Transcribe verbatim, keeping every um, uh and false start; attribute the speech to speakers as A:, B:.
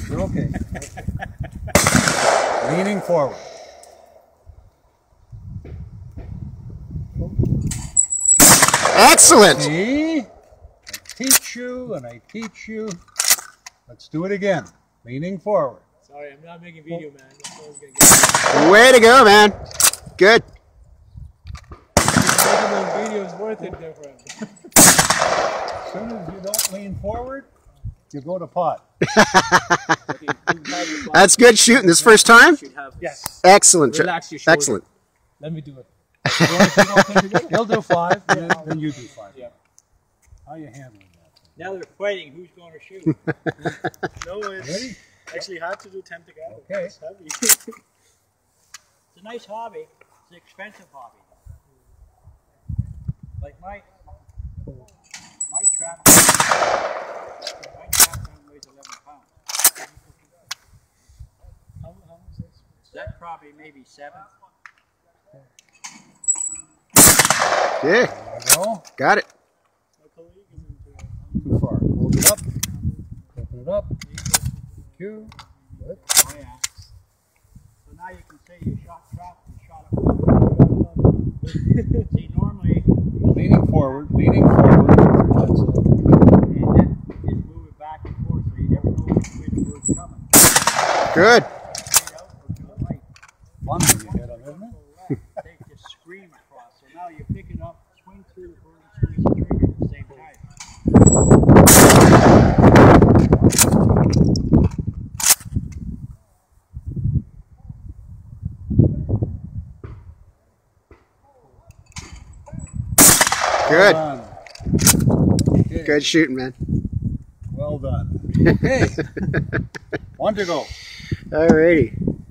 A: You're okay. Leaning forward.
B: Excellent.
A: See? I teach you and I teach you. Let's do it again. Leaning forward.
C: Sorry, I'm not making video, man. Gonna get
B: Way to go, man. Good.
C: making those videos worth it different.
A: As soon as you don't lean forward, you go to pot.
B: That's good shooting this first time.
C: Yes.
B: Excellent.
C: Relax your shoulder.
B: Excellent.
C: Let me do it.
A: He'll do five, and then, then you do five.
C: Yeah.
A: How are you handling that?
D: Now they're fighting who's going to shoot.
C: No, it's
A: Ready?
C: actually hard to do ten together.
A: Okay.
C: It's heavy.
D: It's a nice hobby. It's an expensive hobby. Like my my trap, my trap gun weighs eleven pounds.
C: How, how much is this?
D: That probably maybe seven.
B: Yeah.
A: There you go.
B: Got it.
C: My colleague is into it.
A: Too far. Hold it up. Open it up. Two. Good.
D: Oh yeah. So now you can say you shot trap and shot a buck. See, normally,
A: Leaning forward. Leaning forward. That's it.
D: and then just move it back and forth, so you never know which way the bird's coming.
B: Good.
D: Straight out or to the right.
A: Fun when you hit them, isn't it?
D: They just scream across. So now you pick it up, swing through the bird, and squeeze the trigger at the same time.
B: Good.
A: Well done. Okay.
B: Good shooting, man.
A: Well done. Okay. One to go.
B: Alrighty.